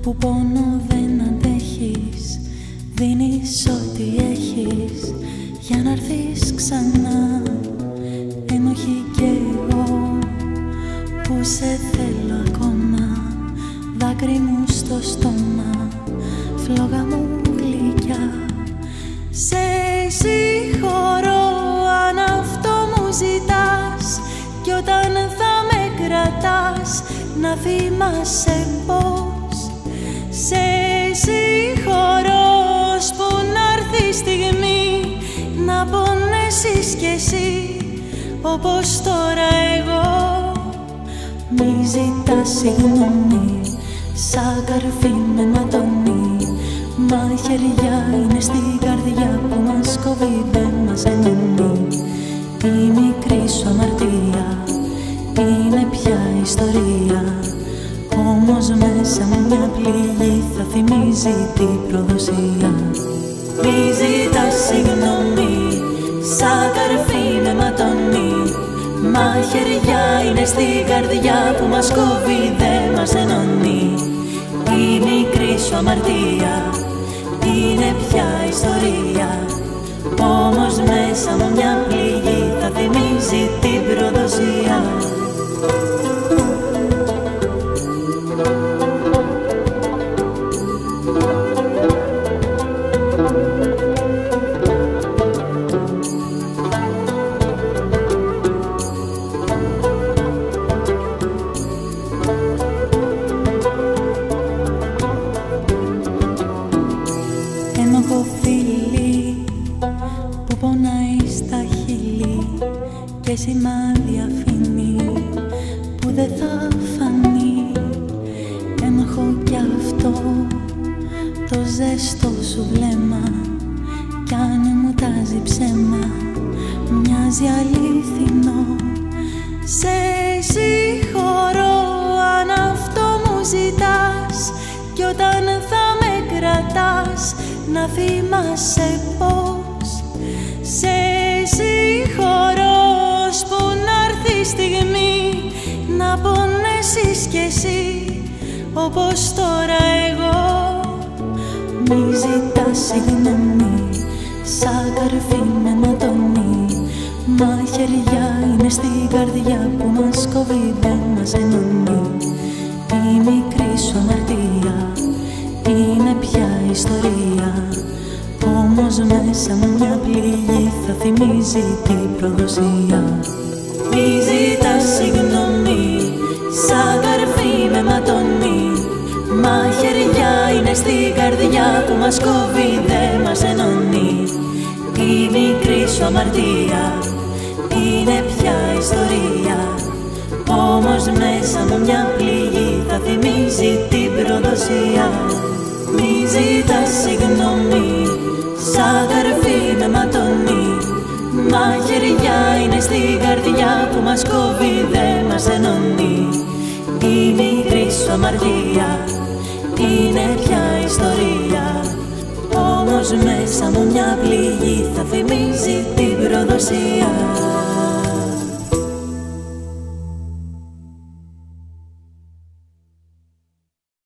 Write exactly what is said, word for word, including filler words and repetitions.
που πόνο δεν αντέχεις, δίνεις ό,τι έχεις για να έρθεις ξανά. Ενοχή κι εγώ που σε θέλω ακόμα, δάκρυ μου στο στόμα, φλόγα μου γλυκιά. Σε συγχωρώ αν αυτό μου ζητάς, κι όταν θα με κρατάς να θυμάσαι πως σε συγχωρώ, που να'ρθεί η στιγμή να πονέσεις κι εσύ όπως τώρα εγώ. Μη ζητάς συγγνώμη σαν καρφί με ματώνει, μα χέρια είναι στην καρδιά που μας κόβει, δεν μας ενώνει. Η μικρή σου αμαρτία είναι πια ιστορία, όμως μέσα μου μια πληγή θα θυμίζει την προδοσία. Μη ζητάς συγγνώμη σαν καρφί με ματώνει, μα χέρια είναι στην καρδιά που μας κόβει, δεν μας ενώνει. Η μικρή σου αμαρτία είναι πια ιστορία, όμως μέσα μου μια πληγή θα θυμίζει την προδοσία. Ένοχο φίλη που πονάει στα χείλη και σημάδι αφήνει που δεν θα φανεί. Ένοχο κι αυτό το ζεστό σου βλέμμα, κι αν μου τάζει ψέμα μοιάζει αλήθινο. Σε συγχωρώ αν αυτό μου ζητάς, κι όταν θα με κρατάς να θυμάσαι πως σε συγχωρώ, που να'ρθεί η στιγμή να πονέσεις κι εσύ όπως τώρα εγώ. Μη ζητάς συγγνώμη σαν καρφί με ματώνει, μα χέρια είναι στην καρδιά που μας κόβει, δεν μας ενώνει. Η μικρή σου αμαρτία είναι πια ιστορία, όμως μέσα μου μια πληγή θα θυμίζει την προδοσία. Μη ζητάς συγγνώμη σαν καρφί με ματώνει, μα χέρια είναι στην καρδιά που μας κόβει, δεν μας ενώνει. Η μικρή σου αμαρτία είναι πια ιστορία, όμως μέσα μου μια πληγή θα θυμίζει την προδοσία. Μη ζητάς συγγνώμη σαν καρφί με ματώνει, μα χέρια είναι στην καρδιά που μας κόβει, δεν μας ενώνει. Η μικρή σου αμαρτία είναι πια ιστορία, όμως μέσα μου μια πληγή θα θυμίζει την προδοσία.